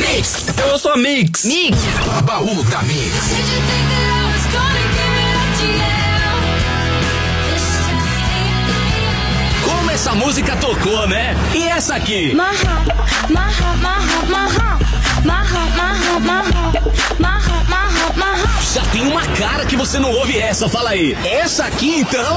Mix. Eu sou a Mix. Mix. Baú da Mix. Como essa música tocou, né? E essa aqui? Já tem uma cara que você não ouve essa, fala aí. Essa aqui então?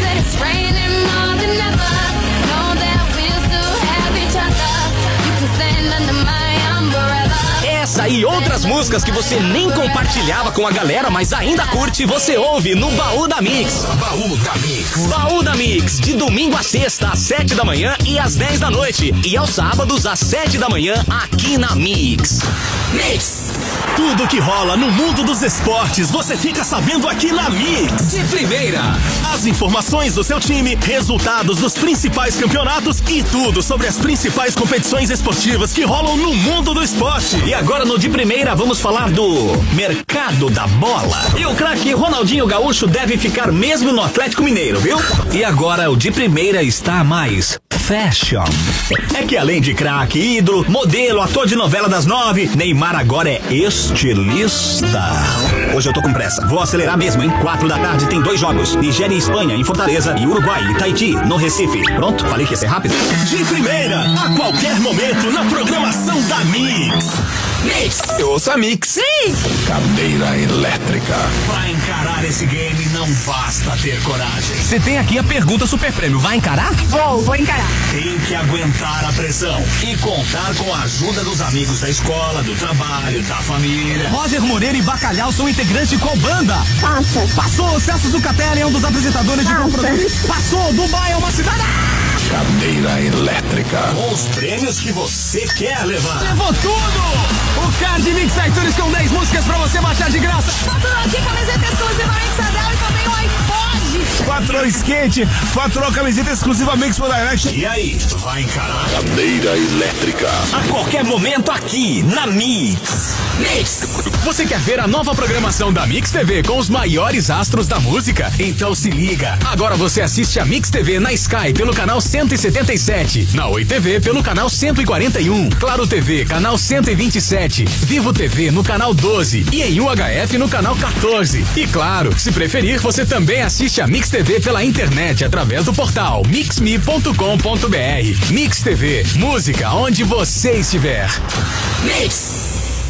Essa e outras músicas que você nem compartilhava com a galera, mas ainda curte, você ouve no Baú da Mix. Baú da Mix. Baú da Mix, de domingo a sexta, às 7 da manhã e às 10 da noite. E aos sábados, às 7 da manhã, aqui na Mix. Mix. Tudo que rola no mundo dos esportes, você fica sabendo aqui na Mix. De primeira. As informações do seu time, resultados dos principais campeonatos e tudo sobre as principais competições esportivas que rolam no mundo do esporte. E agora no De Primeira vamos falar do mercado da bola. E o craque Ronaldinho Gaúcho deve ficar mesmo no Atlético Mineiro, viu? E agora o De Primeira está mais fashion. É que além de craque, ídolo, modelo, ator de novela das 9, Neymar agora é estilista. Hoje eu tô com pressa, vou acelerar mesmo, hein? 4 da tarde tem 2 jogos, Nigéria e Espanha em Fortaleza e Uruguai e Tahiti no Recife. Pronto? Falei que ia ser rápido? De primeira, a qualquer momento na programação da Mix. Mix. Eu ouço a Mix. Sim. Cadeira elétrica. Pra encarar esse game não basta ter coragem. Você tem aqui a pergunta super prêmio. Vai encarar? Vou encarar. Tem que aguentar a pressão e contar com a ajuda dos amigos da escola, do trabalho, da família. Roger Moreira e Bacalhau são integrantes de qual banda? Passa. Passou, Celso Zucatelli é um dos apresentadores de qual programa? Passou, Dubai é uma cidade. Cadeira elétrica. Com os prêmios que você quer levar. Levou tudo! O Card Mix iTunes com 10 músicas pra você baixar de graça. Faturou aqui camiseta exclusivamente Sadel e também o iPod. Faturou skate, faturou camiseta exclusivamente por Direct. E aí, vai encarar? Cadeira elétrica. A qualquer momento aqui, na Mix. Mix. Você quer ver a nova programação da Mix TV com os maiores astros da música? Então se liga. Agora você assiste a Mix TV na Sky pelo canal 177, na Oi TV pelo canal 141, Claro TV canal 127, Vivo TV no canal 12 e em UHF no canal 14. E claro, se preferir, você também assiste a Mix TV pela internet através do portal mixme.com.br. Mix TV, música onde você estiver. Mix.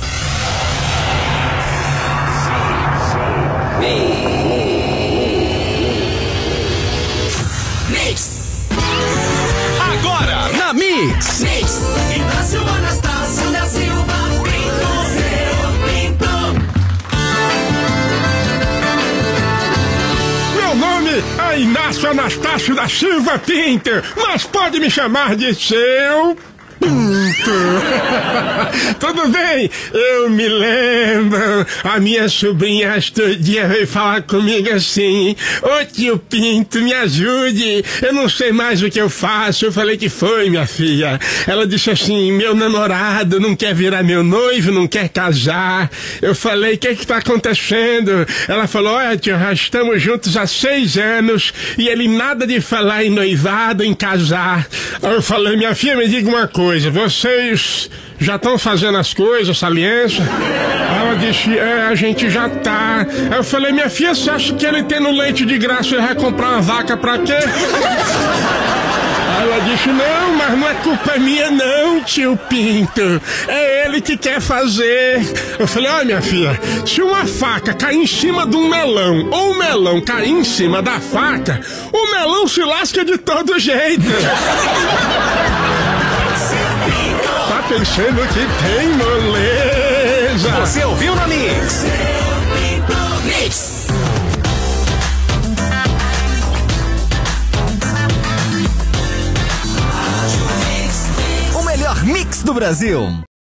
Mix. Agora na Mix. Mix. Inácio Anastácio da Silva Pinto, seu Pinto. Meu nome é Inácio Anastácio da Silva Pinto, mas pode me chamar de seu Pinto. Tudo bem? Eu me lembro, a minha sobrinha outro dia veio falar comigo assim: ô tio Pinto, me ajude, eu não sei mais o que eu faço. Eu falei: que foi, minha filha? Ela disse assim: meu namorado não quer virar meu noivo, não quer casar. Eu falei: o que tá acontecendo? Ela falou: olha tio, já estamos juntos há 6 anos e ele nada de falar em noivado, em casar. Aí eu falei: minha filha, me diga uma coisa, vocês já estão fazendo as coisas, essa aliança? Ela disse: a gente já tá. Aí eu falei: minha filha, você acha que ele tendo leite de graça ele vai comprar uma vaca pra quê? Ela disse: não, mas não é culpa minha não, tio Pinto, é ele que quer fazer. Eu falei: olha minha filha, se uma faca cair em cima de um melão, ou o melão cair em cima da faca, o melão se lasca de todo jeito. Tá pensando que tem moleza? Você ouviu na Mix? Mix. O melhor mix do Brasil.